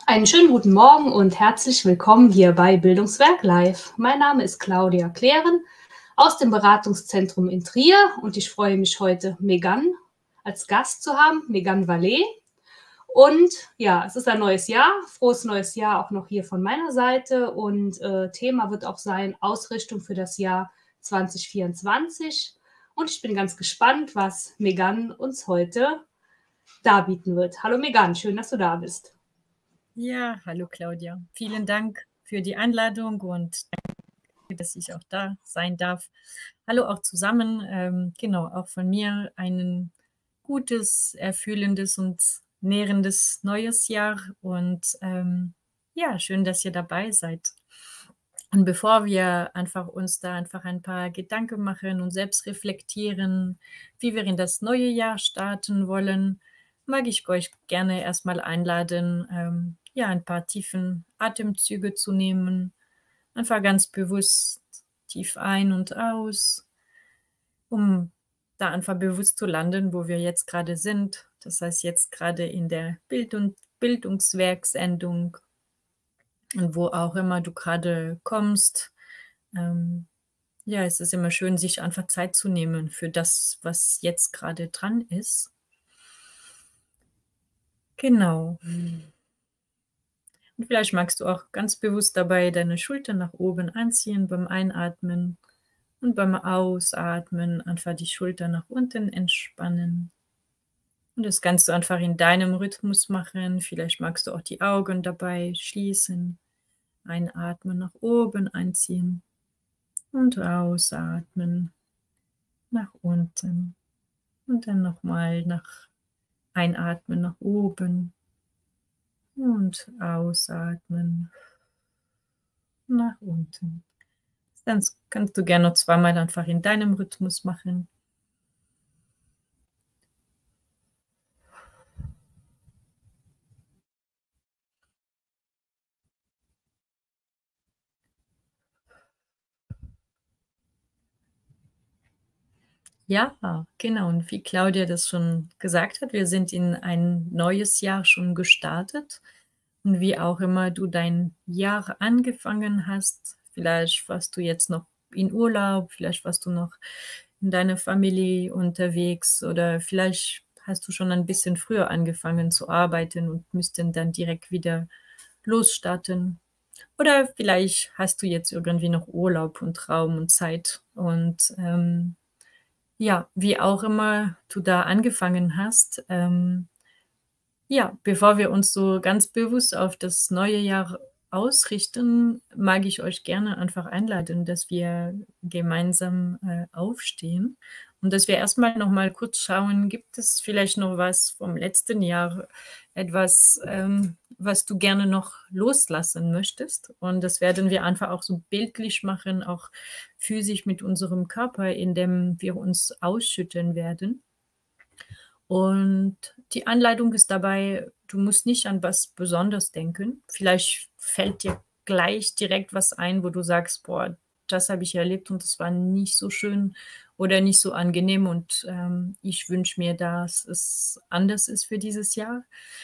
Einen schönen guten Morgen und herzlich willkommen hier bei Bildungswerk Live. Mein Name ist Claudia Klären aus dem Beratungszentrum in Trier und ich freue mich heute, Megan als Gast zu haben, Megan Vallée. Und ja, es ist ein neues Jahr, frohes neues Jahr auch noch hier von meiner Seite und Thema wird auch sein Ausrichtung für das Jahr 2024. Und ich bin ganz gespannt, was Megan uns heute darbieten wird. Hallo Megan, schön, dass du da bist. Ja, hallo Claudia. Vielen Dank für die Einladung und danke, dass ich auch da sein darf. Hallo auch zusammen. Genau, auch von mir ein gutes, erfüllendes und nährendes neues Jahr. Und ja, schön, dass ihr dabei seid. Und bevor wir uns da einfach ein paar Gedanken machen und selbst reflektieren, wie wir in das neue Jahr starten wollen, mag ich euch gerne erstmal einladen, ja, ein paar tiefen Atemzüge zu nehmen. Einfach ganz bewusst tief ein und aus, um da einfach bewusst zu landen, wo wir jetzt gerade sind. Das heißt, jetzt gerade in der Bildungswerksendung und wo auch immer du gerade kommst. Ja, es ist immer schön, sich einfach Zeit zu nehmen für das, was jetzt gerade dran ist. Genau. Und vielleicht magst du auch ganz bewusst dabei deine Schultern nach oben anziehen beim Einatmen und beim Ausatmen einfach die Schultern nach unten entspannen. Und das kannst du einfach in deinem Rhythmus machen. Vielleicht magst du auch die Augen dabei schließen. Einatmen, nach oben einziehen und ausatmen nach unten. Und dann nochmal einatmen nach oben und ausatmen nach unten. Dann kannst du gerne noch zweimal einfach in deinem Rhythmus machen. Ja, genau. Und wie Claudia das schon gesagt hat, wir sind in ein neues Jahr schon gestartet. Und wie auch immer du dein Jahr angefangen hast, vielleicht warst du jetzt noch in Urlaub, vielleicht warst du noch in deiner Familie unterwegs oder vielleicht hast du schon ein bisschen früher angefangen zu arbeiten und müssten dann direkt wieder losstarten. Oder vielleicht hast du jetzt irgendwie noch Urlaub und Raum und Zeit und ja, wie auch immer du da angefangen hast, ja, bevor wir uns so ganz bewusst auf das neue Jahr ausrichten, mag ich euch gerne einfach einladen, dass wir gemeinsam aufstehen und dass wir erstmal noch mal kurz schauen, gibt es vielleicht noch was vom letzten Jahr, etwas, was du gerne noch loslassen möchtest? Und das werden wir einfach auch so bildlich machen, auch physisch mit unserem Körper, indem wir uns ausschütten werden. Und die Anleitung ist dabei, du musst nicht an was Besonderes denken. Vielleicht fällt dir gleich direkt was ein, wo du sagst, boah, das habe ich erlebt und das war nicht so schön oder nicht so angenehm und ich wünsche mir, dass es anders ist für dieses Jahr.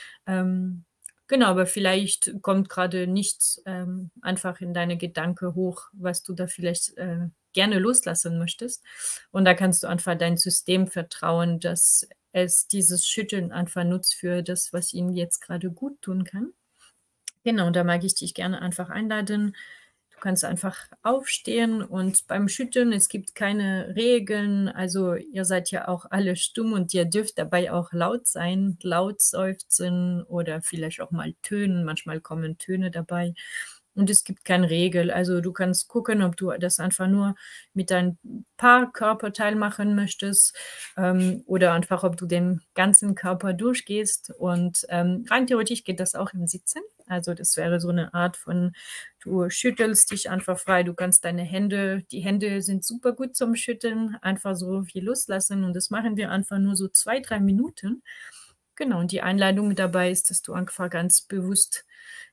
Genau, aber vielleicht kommt gerade nichts einfach in deine Gedanken hoch, was du da vielleicht gerne loslassen möchtest. Und da kannst du einfach dein System vertrauen, dass es dieses Schütteln einfach nutzt für das, was ihm jetzt gerade gut tun kann. Genau, da mag ich dich gerne einfach einladen. Du kannst einfach aufstehen und beim Schütteln, es gibt keine Regeln. Also ihr seid ja auch alle stumm und ihr dürft dabei auch laut sein, laut seufzen oder vielleicht auch mal tönen. Manchmal kommen Töne dabei. Und es gibt keine Regel. Also du kannst gucken, ob du das einfach nur mit ein paar Körperteil machen möchtest oder einfach, ob du den ganzen Körper durchgehst. Und rein theoretisch geht das auch im Sitzen. Also das wäre so eine Art von, du schüttelst dich einfach frei. Du kannst die Hände sind super gut zum Schütteln, einfach so viel loslassen. Und das machen wir einfach nur so 2, 3 Minuten. Genau, und die Einladung dabei ist, dass du einfach ganz bewusst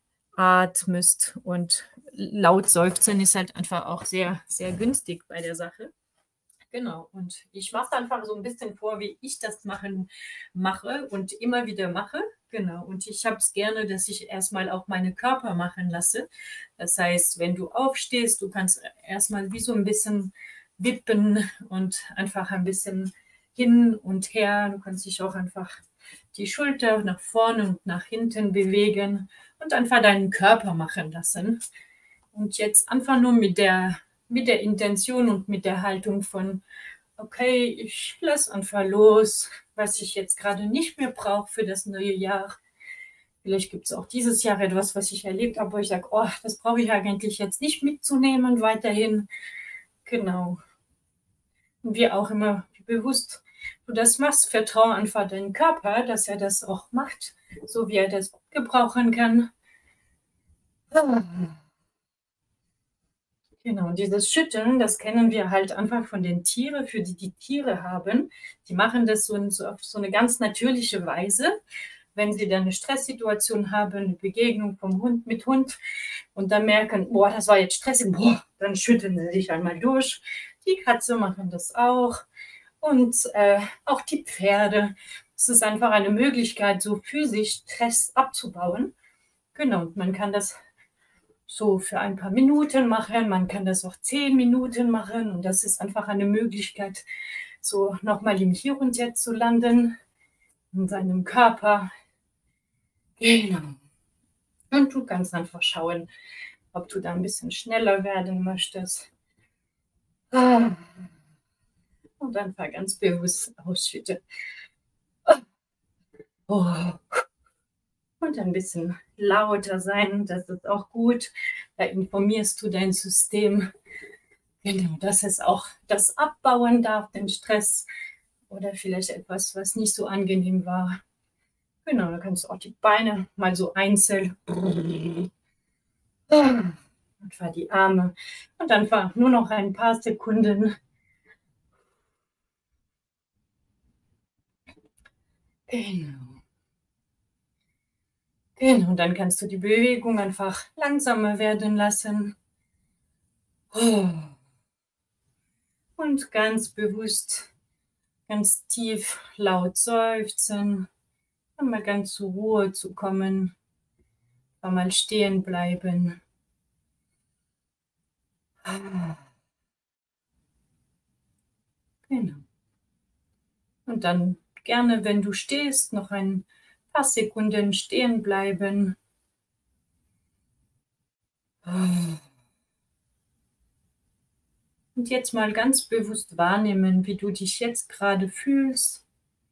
atmest und laut seufzen ist halt einfach auch sehr, sehr günstig bei der Sache. Genau, und ich mache einfach so ein bisschen vor, wie ich das mache und immer wieder mache. Genau, und ich habe es gerne, dass ich erstmal auch meine Körper machen lasse. Das heißt, wenn du aufstehst, du kannst erstmal wie so ein bisschen wippen und einfach ein bisschen hin und her. Du kannst dich auch einfach die Schulter nach vorne und nach hinten bewegen und einfach deinen Körper machen lassen. Und jetzt einfach nur mit der Intention und mit der Haltung von, okay, ich lasse einfach los, was ich jetzt gerade nicht mehr brauche für das neue Jahr. Vielleicht gibt es auch dieses Jahr etwas, was ich erlebt habe, wo ich sage, oh, das brauche ich eigentlich jetzt nicht mitzunehmen weiterhin. Genau. Und wie auch immer, wie bewusst du das machst, vertraue einfach deinen Körper, dass er das auch macht, so wie er das gut gebrauchen kann. Genau, und dieses Schütteln, das kennen wir halt einfach von den Tieren, für die die Tiere haben. Die machen das auf so eine ganz natürliche Weise, wenn sie dann eine Stresssituation haben, eine Begegnung vom Hund mit Hund und dann merken, boah, das war jetzt stressig, boah, dann schütteln sie sich einmal durch. Die Katze machen das auch und auch die Pferde. Es ist einfach eine Möglichkeit, so physisch Stress abzubauen. Genau, und man kann das so für ein paar Minuten machen. Man kann das auch 10 Minuten machen. Und das ist einfach eine Möglichkeit, so nochmal im Hier und Jetzt zu landen, in seinem Körper. Genau. Und du kannst einfach schauen, ob du da ein bisschen schneller werden möchtest. Und einfach ganz bewusst ausschütten. Oh. Und ein bisschen lauter sein, das ist auch gut. Da informierst du dein System. Genau, dass es auch das abbauen darf, den Stress oder vielleicht etwas, was nicht so angenehm war. Genau, da kannst du auch die Beine mal so einzeln und fahr die Arme und dann fahr nur noch ein paar Sekunden. Genau. Genau, und dann kannst du die Bewegung einfach langsamer werden lassen. Und ganz bewusst, ganz tief laut seufzen, um mal ganz zur Ruhe zu kommen, mal stehen bleiben. Genau. Und dann gerne, wenn du stehst, noch ein paar Sekunden stehen bleiben. Und jetzt mal ganz bewusst wahrnehmen, wie du dich jetzt gerade fühlst.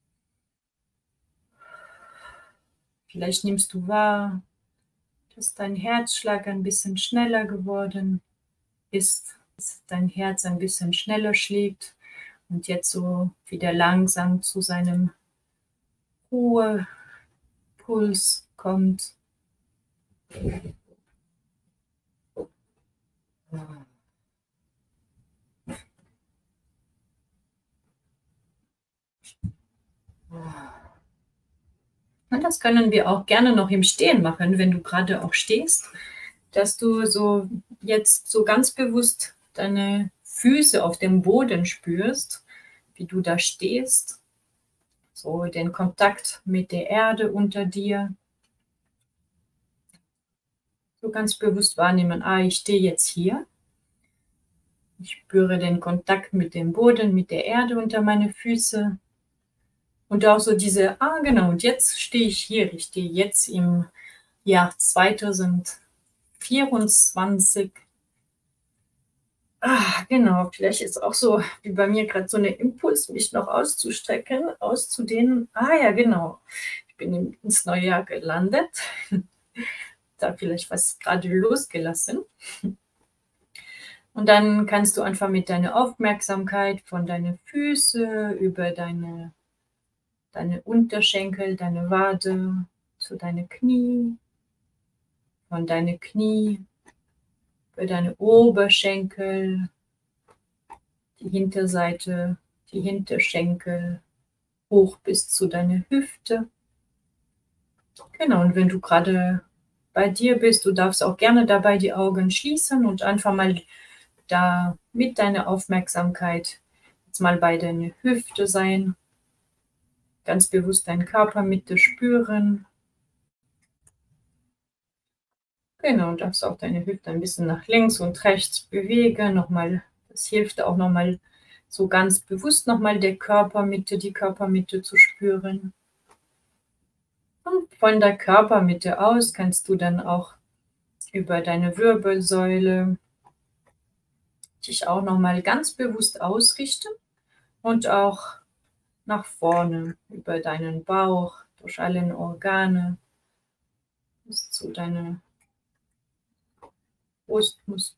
Vielleicht nimmst du wahr, dass dein Herzschlag ein bisschen schneller geworden ist, dass dein Herz ein bisschen schneller schlägt und jetzt so wieder langsam zu seinem Ruhepuls kommt. Und das können wir auch gerne noch im Stehen machen, wenn du gerade auch stehst, dass du so jetzt so ganz bewusst deine Füße auf dem Boden spürst, wie du da stehst, so den Kontakt mit der Erde unter dir. So ganz bewusst wahrnehmen, ich stehe jetzt hier. Ich spüre den Kontakt mit dem Boden, mit der Erde unter meine Füße. Und auch so diese, genau, und jetzt stehe ich hier. Ich stehe jetzt im Jahr 2024. Genau, vielleicht ist auch so wie bei mir gerade so ein Impuls, mich noch auszustrecken, auszudehnen. Ja, genau. Ich bin ins neue Jahr gelandet. Da vielleicht was gerade losgelassen. Und dann kannst du einfach mit deiner Aufmerksamkeit von deinen Füßen über deine Unterschenkel, deine Wade, zu deine Knie, von deine Knie über deine Oberschenkel, die Hinterseite, die Hinterschenkel, hoch bis zu deiner Hüfte. Genau, und wenn du gerade bei dir bist, du darfst auch gerne dabei die Augen schließen und einfach mal da mit deiner Aufmerksamkeit jetzt mal bei deiner Hüfte sein, ganz bewusst deinen Körper mit dir spüren, Genau, darfst auch deine Hüfte ein bisschen nach links und rechts bewegen. Nochmal, das hilft auch nochmal so ganz bewusst nochmal die Körpermitte zu spüren. Und von der Körpermitte aus kannst du dann auch über deine Wirbelsäule dich auch nochmal ganz bewusst ausrichten und auch nach vorne über deinen Bauch, durch alle Organe, bis zu deiner Brustmuskeln.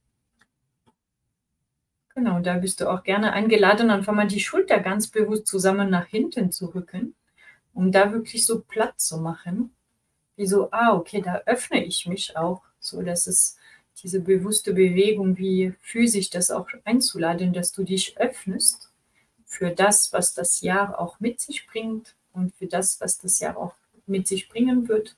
Genau, da bist du auch gerne eingeladen, einfach mal die Schulter ganz bewusst zusammen nach hinten zu rücken, um da wirklich so Platz zu machen. Wie so, okay, da öffne ich mich auch, so dass es diese bewusste Bewegung, wie physisch das auch einzuladen, dass du dich öffnest für das, was das Jahr auch mit sich bringt und für das, was das Jahr auch mit sich bringen wird.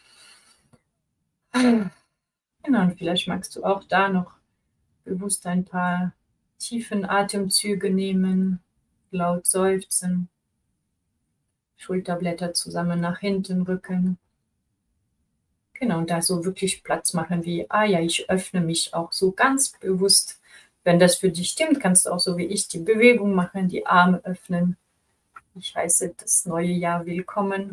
Genau, und vielleicht magst du auch da noch bewusst ein paar tiefen Atemzüge nehmen, laut seufzen, Schulterblätter zusammen nach hinten rücken. Genau, und da so wirklich Platz machen wie, ja, ich öffne mich auch so ganz bewusst. Wenn das für dich stimmt, kannst du auch so wie ich die Bewegung machen, die Arme öffnen. Ich heiße das neue Jahr willkommen.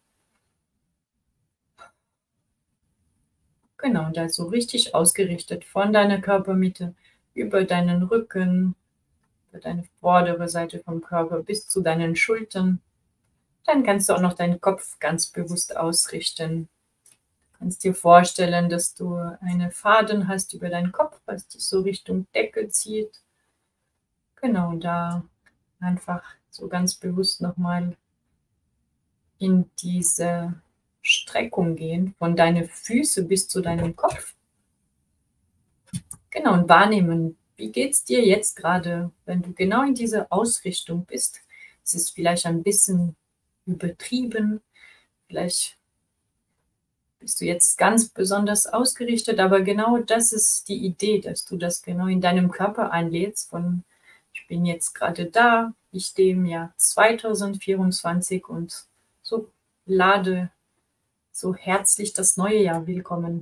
Genau, und da so richtig ausgerichtet von deiner Körpermitte über deinen Rücken, über deine vordere Seite vom Körper bis zu deinen Schultern. Dann kannst du auch noch deinen Kopf ganz bewusst ausrichten. Du kannst dir vorstellen, dass du einen Faden hast über deinen Kopf, was dich so Richtung Decke zieht. Genau, da einfach so ganz bewusst nochmal in diese Streckung gehen, von deinen Füßen bis zu deinem Kopf. Genau, und wahrnehmen, wie geht es dir jetzt gerade, wenn du genau in dieser Ausrichtung bist. Es ist vielleicht ein bisschen übertrieben, vielleicht bist du jetzt ganz besonders ausgerichtet, aber genau das ist die Idee, dass du das genau in deinem Körper einlädst von, ich bin jetzt gerade da, ich stehe im Jahr 2024 und so lade so herzlich das neue Jahr willkommen.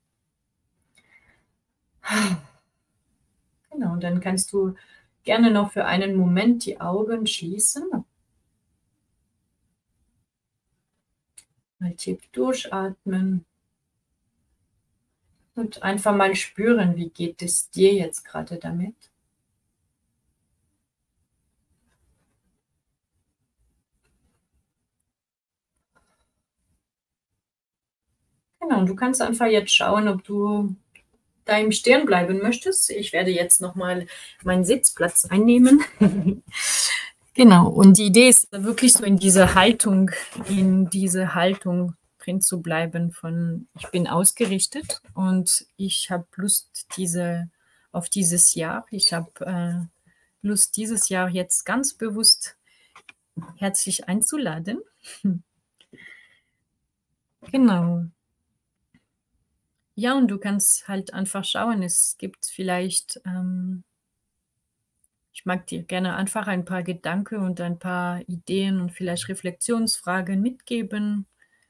Genau, und dann kannst du gerne noch für einen Moment die Augen schließen. Mal tief durchatmen. Und einfach mal spüren, wie geht es dir jetzt gerade damit. Genau, und du kannst einfach jetzt schauen, ob du da im Stehen bleiben möchtest. Ich werde jetzt nochmal meinen Sitzplatz einnehmen. Genau, und die Idee ist wirklich so in diese Haltung drin zu bleiben von, ich bin ausgerichtet und ich habe Lust auf dieses Jahr. Ich habe Lust, dieses Jahr jetzt ganz bewusst herzlich einzuladen. Genau. Ja, und du kannst halt einfach schauen, es gibt vielleicht, ich mag dir gerne einfach ein paar Gedanken und ein paar Ideen und vielleicht Reflexionsfragen mitgeben,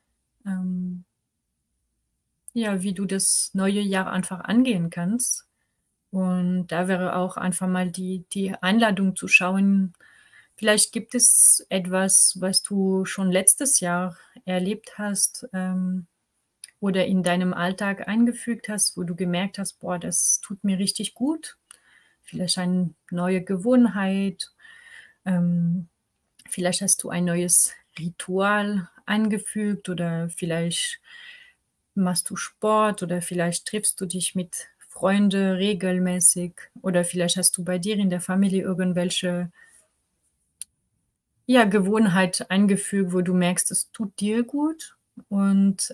ja, wie du das neue Jahr einfach angehen kannst. Und da wäre auch einfach mal die Einladung zu schauen, vielleicht gibt es etwas, was du schon letztes Jahr erlebt hast, oder in deinem Alltag eingefügt hast, wo du gemerkt hast, boah, das tut mir richtig gut. Vielleicht eine neue Gewohnheit, vielleicht hast du ein neues Ritual eingefügt oder vielleicht machst du Sport oder vielleicht triffst du dich mit Freunden regelmäßig oder vielleicht hast du bei dir in der Familie irgendwelche, ja, Gewohnheit eingefügt, wo du merkst, es tut dir gut und,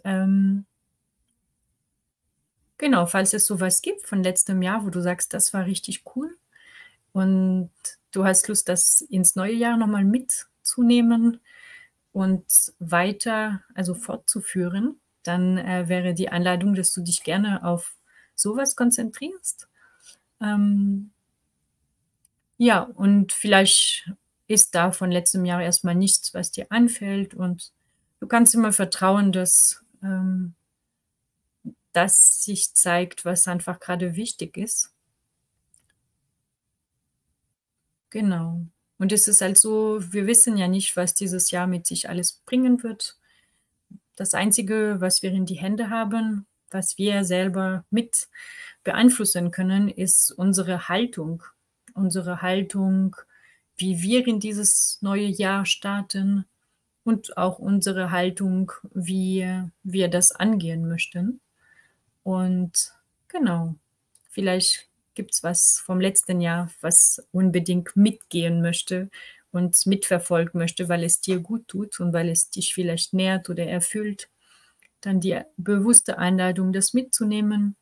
genau, falls es so was gibt von letztem Jahr, wo du sagst: „Das war richtig cool“ und du hast Lust, das ins neue Jahr noch mal mitzunehmen und fortzuführen, dann, wäre die Einladung, dass du dich gerne auf so was konzentrierst. Ähm, ja, und vielleicht ist da von letztem Jahr erst mal nichts, was dir anfällt und du kannst immer vertrauen, dass, das sich zeigt, was einfach gerade wichtig ist. Genau. Und es ist halt so, wir wissen ja nicht, was dieses Jahr mit sich alles bringen wird. Das Einzige, was wir in die Hände haben, was wir selber mit beeinflussen können, ist unsere Haltung. Unsere Haltung, wie wir in dieses neue Jahr starten und auch unsere Haltung, wie wir das angehen möchten. Und genau, vielleicht gibt es was vom letzten Jahr, was unbedingt mitgehen möchte und mitverfolgen möchte, weil es dir gut tut und weil es dich vielleicht nährt oder erfüllt. Dann die bewusste Einladung, das mitzunehmen.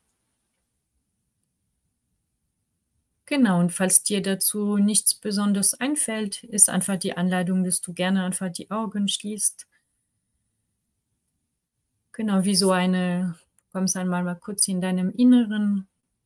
Genau, und falls dir dazu nichts Besonderes einfällt, ist einfach die Einladung, dass du gerne einfach die Augen schließt. Genau, wie so eine, kommst einmal mal kurz in deinem Inneren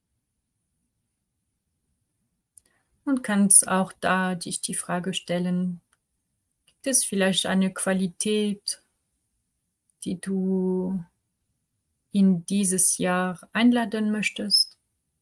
und kannst auch da dich die Frage stellen, gibt es vielleicht eine Qualität, die du in dieses Jahr einladen möchtest?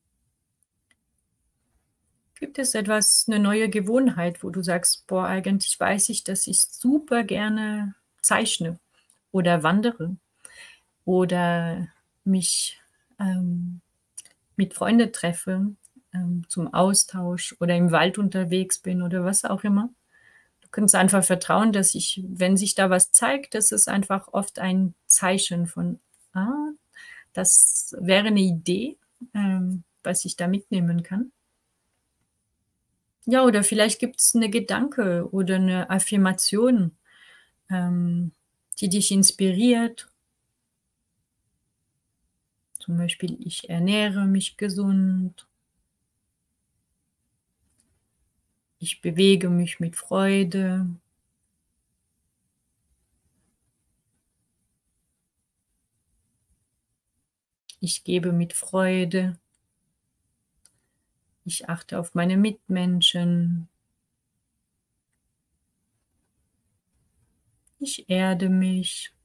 Gibt es etwas, eine neue Gewohnheit, wo du sagst, boah, eigentlich weiß ich, dass ich super gerne zeichne oder wandere oder mich mit Freunden treffe, zum Austausch oder im Wald unterwegs bin oder was auch immer? Du kannst einfach vertrauen, dass wenn sich da was zeigt, dass es einfach oft ein Zeichen von, ah, das wäre eine Idee, was ich da mitnehmen kann. Ja, oder vielleicht gibt es eine Gedanke oder eine Affirmation, die dich inspiriert. Zum Beispiel: „Ich ernähre mich gesund. Ich bewege mich mit Freude. Ich gebe mit Freude. Ich achte auf meine Mitmenschen. Ich erde mich.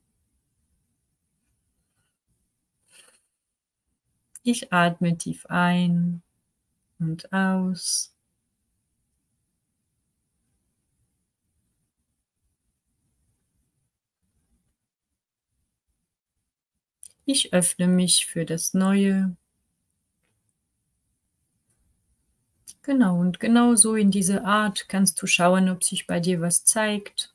Ich atme tief ein und aus. Ich öffne mich für das Neue.“ Genau, und genau so in diese Art kannst du schauen, ob sich bei dir was zeigt.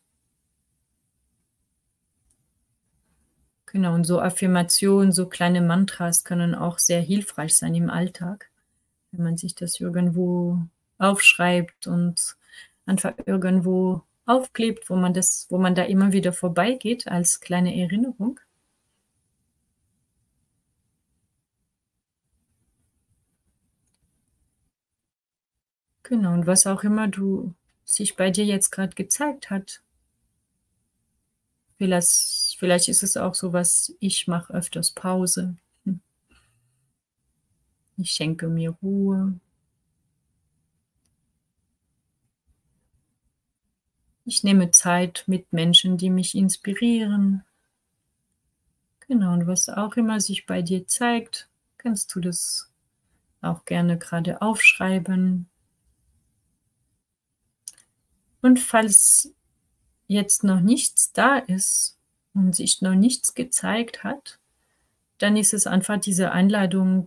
Genau, und so Affirmationen, so kleine Mantras können auch sehr hilfreich sein im Alltag, wenn man sich das irgendwo aufschreibt und einfach irgendwo aufklebt, wo man da immer wieder vorbeigeht als kleine Erinnerung. Genau, und was auch immer du sich bei dir jetzt gerade gezeigt hat, vielleicht ist es auch so was: „Ich mache öfters Pause. Hm, ich schenke mir Ruhe. Ich nehme Zeit mit Menschen, die mich inspirieren.“ Genau, und was auch immer sich bei dir zeigt, kannst du das auch gerne gerade aufschreiben. Und falls jetzt noch nichts da ist und sich noch nichts gezeigt hat, dann ist es einfach diese Einladung,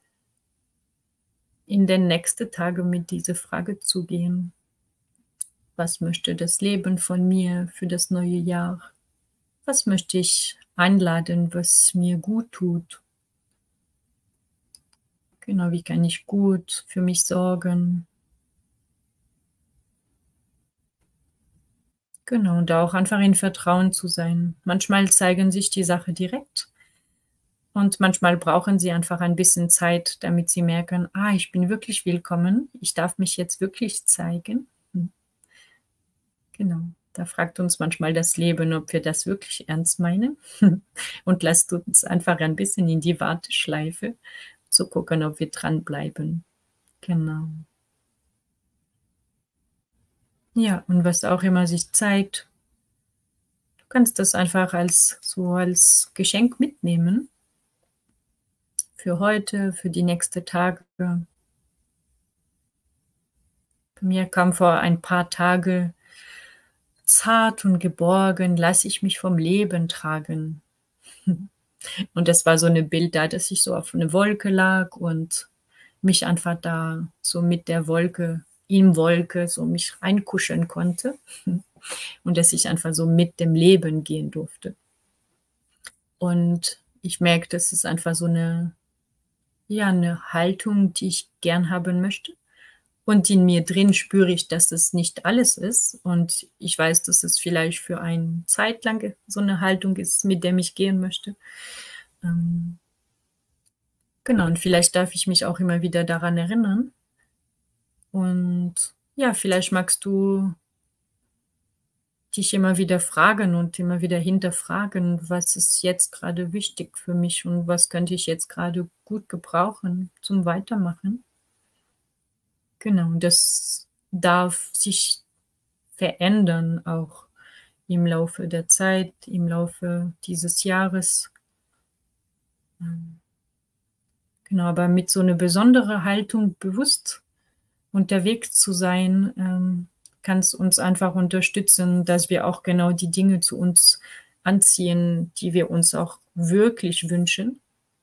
in den nächsten Tagen mit dieser Frage zu gehen: „Was möchte das Leben von mir für das neue Jahr? Was möchte ich einladen, was mir gut tut? Genau, wie kann ich gut für mich sorgen?“ Genau, und da auch einfach in Vertrauen zu sein. Manchmal zeigen sich die Sache direkt und manchmal brauchen sie einfach ein bisschen Zeit, damit sie merken: „Ah, ich bin wirklich willkommen. Ich darf mich jetzt wirklich zeigen.“ Hm, genau. Da fragt uns manchmal das Leben, ob wir das wirklich ernst meinen und lässt uns einfach ein bisschen in die Warteschleife, zu gucken, ob wir dranbleiben. Genau. Ja, und was auch immer sich zeigt, du kannst das einfach als Geschenk mitnehmen. für heute, für die nächsten Tage. Bei mir kam vor ein paar Tage: „Zart und geborgen lasse ich mich vom Leben tragen.“ Und das war so 'ne Bild da, dass ich so auf 'ne Wolke lag und mich einfach da so mit der Wolke in Wolke so mich reinkuscheln konnte und dass ich einfach so mit dem Leben gehen durfte. Und ich merke, das ist einfach so 'ne, ja, 'ne Haltung, die ich gern haben möchte. Und in mir drin spüre ich, dass es nicht alles ist. Und ich weiß, dass es vielleicht für eine Zeit lang so 'ne Haltung ist, mit der ich gehen möchte. Ähm, genau, und vielleicht darf ich mich auch immer wieder daran erinnern. Und ja, vielleicht magst du dich immer wieder fragen und immer wieder hinterfragen: „Was ist jetzt grade wichtig für mich und was könnte ich jetzt grade gut gebrauchen zum Weitermachen?“ Genau, und das darf sich verändern auch im Laufe der Zeit, im Laufe dieses Jahres. Ähm, genau, aber mit so 'ne besondere Haltung bewusst unterwegs zu sein, kann's uns einfach unterstützen, dass wir auch genau die Dinge zu uns anziehen, die wir uns auch wirklich wünschen.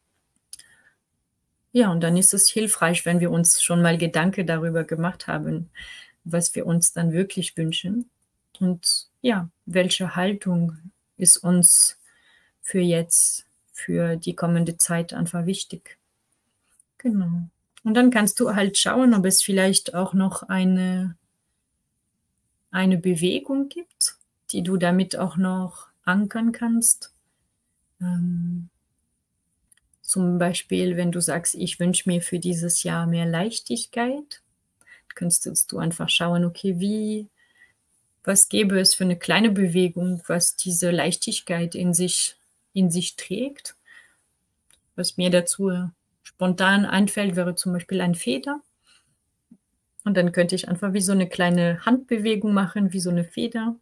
Ja, und dann ist es hilfreich, wenn wir uns schon mal Gedanken darüber gemacht haben, was wir uns dann wirklich wünschen und ja, welche Haltung ist uns für jetzt, für die kommende Zeit einfach wichtig. Genau. Und dann kannst du halt schauen, ob es vielleicht auch noch eine Bewegung gibt, die du damit auch noch ankern kannst. Ähm, zum Beispiel, wenn du sagst: „Ich wünsche mir für dieses Jahr mehr Leichtigkeit“, könntest du einfach schauen, okay, was gäbe es für eine kleine Bewegung, was diese Leichtigkeit in sich trägt? Was mir dazu spontan einfällt, wäre zum Beispiel ein Feder. Und dann könnte ich einfach wie so eine kleine Handbewegung machen, wie so eine Feder.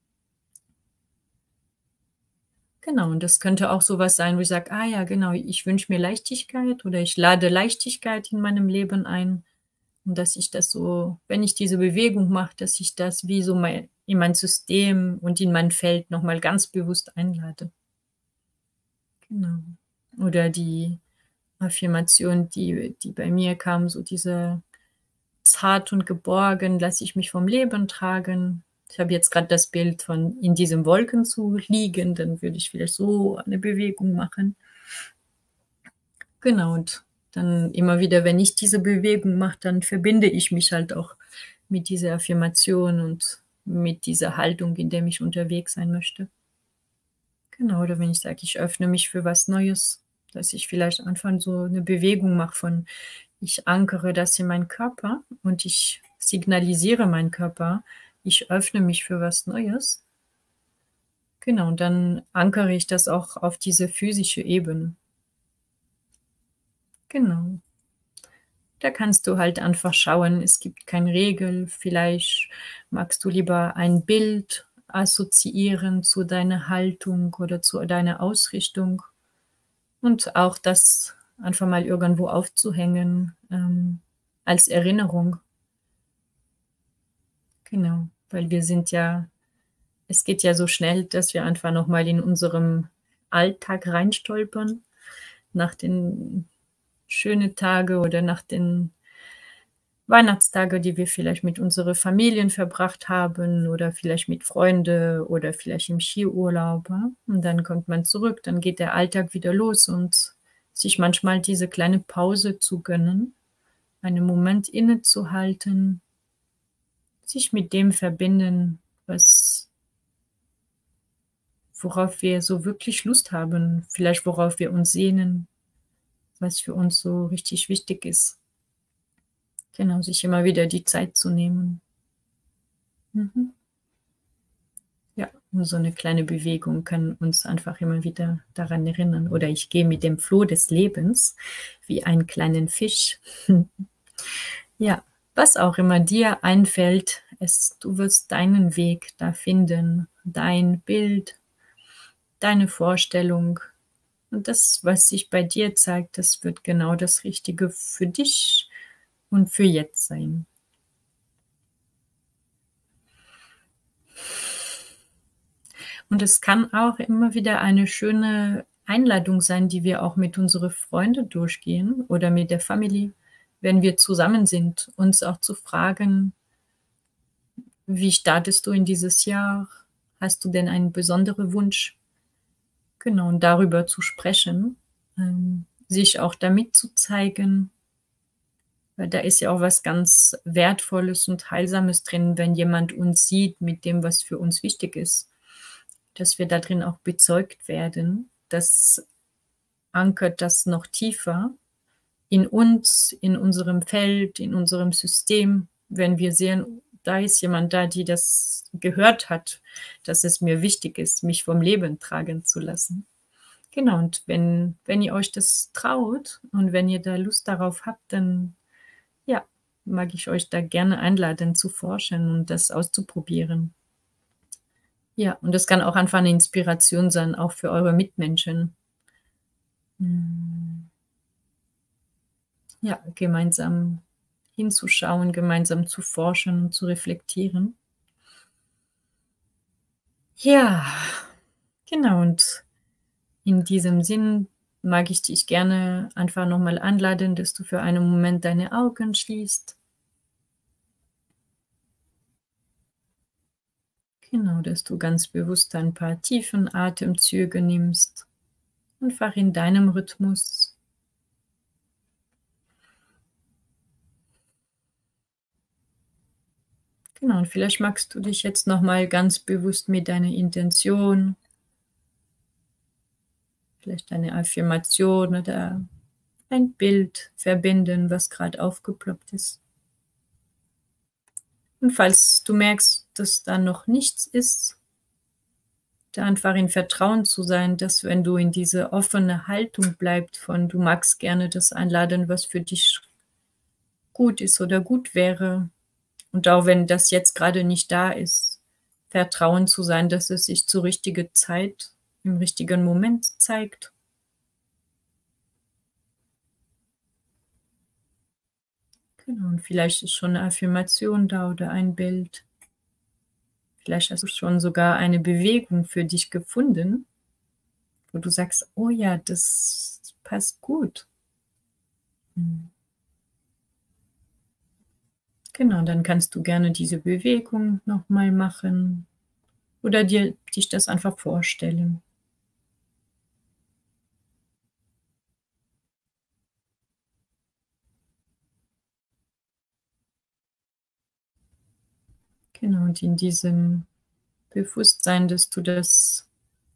Genau, und das könnte auch so was sein, wo ich sage: „Ah ja, genau, ich wünsche mir Leichtigkeit oder ich lade Leichtigkeit in meinem Leben ein.“ Und dass ich das so, wenn ich diese Bewegung mache, dass ich das wie so in mein System und in mein Feld noch mal ganz bewusst einlade. Genau. Oder die Affirmation, die bei mir kam, so diese: „Zart und geborgen lasse ich mich vom Leben tragen.“ Ich habe jetzt grad das Bild von in diesen Wolken zu liegen, dann würde ich vielleicht so eine Bewegung machen. Genau, und dann immer wieder, wenn ich diese Bewegung mache, dann verbinde ich mich halt auch mit dieser Affirmation und mit dieser Haltung, in der ich unterwegs sein möchte. Genau, oder wenn ich sage, ich öffne mich für was Neues, dass ich vielleicht einfach so 'ne Bewegung mache von ich ankere das in meinen Körper und ich signalisiere meinen Körper, ich öffne mich für was Neues. Genau, und dann ankere ich das auch auf diese physische Ebene. Genau. Da kannst du halt einfach schauen, es gibt keine Regel. Vielleicht magst du lieber ein Bild assoziieren zu deiner Haltung oder zu deiner Ausrichtung und auch das einfach mal irgendwo aufzuhängen, als Erinnerung. Genau, weil wir sind ja es geht ja so schnell, dass wir einfach noch mal in unserem Alltag reinstolpern nach den schönen Tage oder nach den Weihnachtstage, die wir vielleicht mit unsere Familien verbracht haben oder vielleicht mit Freunde oder vielleicht im Skiurlaub, ja? Und dann kommt man zurück, dann geht der Alltag wieder los und sich manchmal diese kleine Pause zu gönnen, einen Moment innezuhalten, sich mit dem verbinden, was worauf wir so wirklich Lust haben, vielleicht worauf wir uns sehnen, was für uns so richtig wichtig ist. Genau, sich immer wieder die Zeit zu nehmen. Mhm. Ja, nur so 'ne kleine Bewegung kann uns einfach immer wieder daran erinnern. Oder ich gehe mit dem Floh des Lebens wie einen kleinen Fisch. Ja, was auch immer dir einfällt, du wirst deinen Weg da finden, dein Bild, deine Vorstellung. Und das, was sich bei dir zeigt, das wird genau das Richtige für dich und für jetzt sein. Und es kann auch immer wieder eine schöne Einladung sein, die wir auch mit unseren Freunden durchgehen oder mit der Familie, wenn wir zusammen sind, uns auch zu fragen: „Wie startest du in dieses Jahr? Hast du denn einen besonderen Wunsch?“ Genau, und darüber zu sprechen, sich auch damit zu zeigen, weil da ist ja auch was ganz Wertvolles und Heilsames drin, wenn jemand uns sieht mit dem, was für uns wichtig ist, dass wir da drin auch bezeugt werden. Das ankert das noch tiefer in uns, in unserem Feld, in unserem System, wenn wir sehen, da ist jemand da, die das gehört hat, dass es mir wichtig ist, mich vom Leben tragen zu lassen. Genau, und wenn ihr euch das traut und wenn ihr da Lust darauf habt, dann, ja, mag ich euch da gerne einladen zu forschen und das auszuprobieren. Ja, und das kann auch einfach eine Inspiration sein, auch für eure Mitmenschen. Hm, ja, gemeinsam hinzuschauen, gemeinsam zu forschen und zu reflektieren. Ja, genau, und in diesem Sinn mag ich dich gerne einfach noch mal einladen, dass du für einen Moment deine Augen schließt. Genau, dass du ganz bewusst ein paar tiefen Atemzüge nimmst, einfach in deinem Rhythmus. Genau, und vielleicht magst du dich jetzt noch mal ganz bewusst mit deiner Intention, vielleicht eine Affirmation oder ein Bild verbinden, was gerade aufgeploppt ist. Und falls du merkst, dass da noch nichts ist, da einfach in Vertrauen zu sein, dass wenn du in diese offene Haltung bleibst von du magst gerne das einladen, was für dich gut ist oder gut wäre, und auch wenn das jetzt gerade nicht da ist, Vertrauen zu sein, dass es sich zur richtigen Zeit, im richtigen Moment zeigt. Genau, und vielleicht ist schon eine Affirmation da oder ein Bild. Vielleicht hast du schon sogar eine Bewegung für dich gefunden, wo du sagst: „Oh ja, das passt gut.“ Mhm. Genau, dann kannst du gerne diese Bewegung noch mal machen oder dich das einfach vorstellen. Genau, und in diesem Bewusstsein, dass du das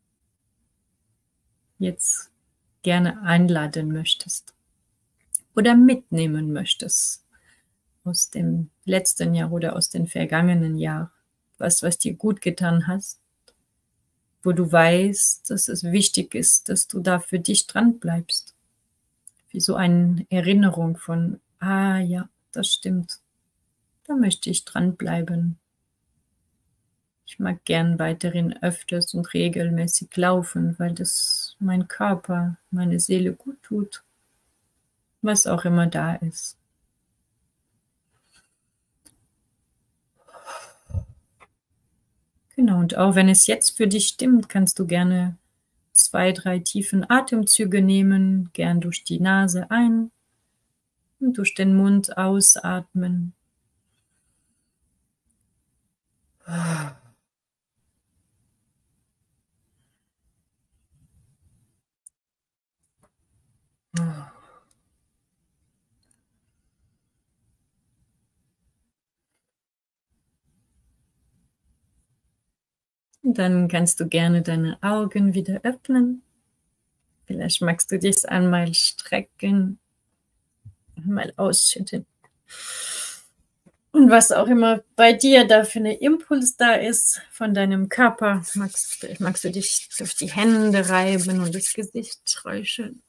jetzt gerne einladen möchtest oder mitnehmen möchtest aus dem letzten Jahr oder aus den vergangenen Jahr. Was dir gut getan hast, wo du weißt, dass es wichtig ist, dass du da für dich dran bleibst. Wie so eine Erinnerung von: „Ah ja, das stimmt, da möchte ich dranbleiben. Ich mag gern weiterhin öfters und regelmäßig laufen, weil das mein Körper, meine Seele gut tut“, was auch immer da ist. Genau, und auch wenn es jetzt für dich stimmt, kannst du gerne 2, 3 tiefen Atemzüge nehmen, gern durch die Nase ein und durch den Mund ausatmen. Und dann kannst du gerne deine Augen wieder öffnen. Vielleicht magst du dich einmal strecken, mal ausschütteln. Und was auch immer bei dir da für 'ne Impuls da ist von deinem Körper, vielleicht magst du dich durch die Hände reiben und das Gesicht streichen.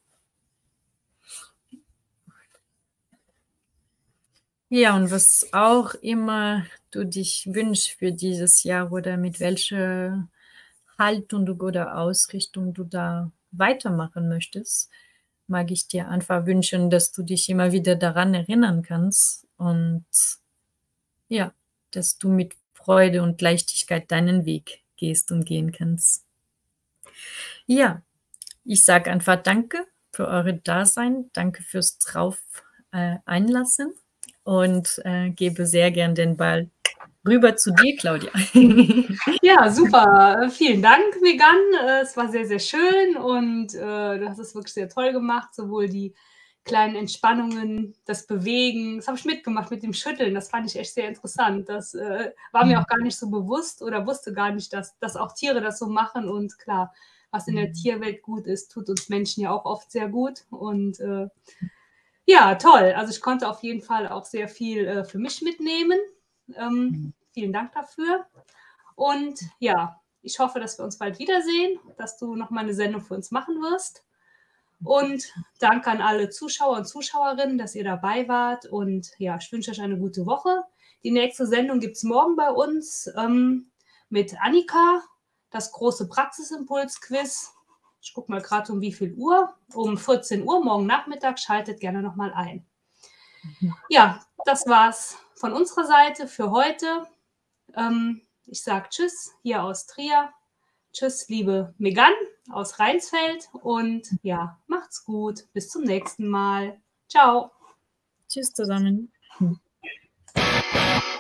Ja, und was auch immer du dich wünschst für dieses Jahr oder mit welcher Haltung du oder Ausrichtung du da weitermachen möchtest, mag ich dir einfach wünschen, dass du dich immer wieder daran erinnern kannst und ja, dass du mit Freude und Leichtigkeit deinen Weg gehst und gehen kannst. Ja, ich sage einfach danke für eure Dasein, danke fürs drauf einlassen und gebe sehr gern den Ball rüber zu dir, Claudia. Ja, super. Vielen Dank, Megan. Es war sehr, sehr schön und du hast es wirklich sehr toll gemacht, sowohl die kleinen Entspannungen, das Bewegen. Das habe ich mitgemacht mit dem Schütteln. Das fand ich echt sehr interessant. Das war mir auch gar nicht so bewusst oder wusste gar nicht, dass auch Tiere das so machen. Und klar, was in der Tierwelt gut ist, tut uns Menschen ja auch oft sehr gut. Und ja, toll. Also ich konnte auf jeden Fall auch sehr viel für mich mitnehmen. Vielen Dank dafür. Und ja, ich hoffe, dass wir uns bald wiedersehen, dass du noch mal eine Sendung für uns machen wirst. Und danke an alle Zuschauer und Zuschauerinnen, dass ihr dabei wart. Und ja, ich wünsche euch eine gute Woche. Die nächste Sendung gibt es morgen bei uns mit Annika, das große Praxisimpuls-Quiz. Ich gucke mal gerade um wie viel Uhr. Um 14 Uhr morgen Nachmittag. Schaltet gerne noch mal ein. Ja, das war's von unserer Seite für heute. Ich sage Tschüss hier aus Trier. Tschüss, liebe Megan aus Rheinsfeld. Und ja, macht's gut. Bis zum nächsten Mal. Ciao. Tschüss zusammen.